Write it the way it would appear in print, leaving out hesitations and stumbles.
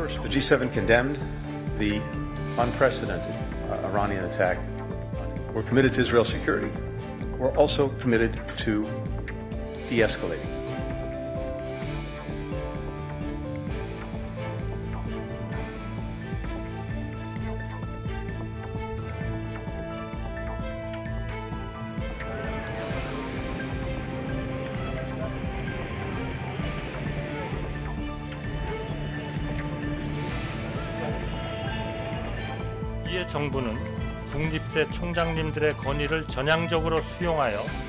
First, the G7 condemned the unprecedented Iranian attack. We're committed to Israel's security. We're also committed to de-escalating. 이에 정부는 국립대 총장님들의 건의를 전향적으로 수용하여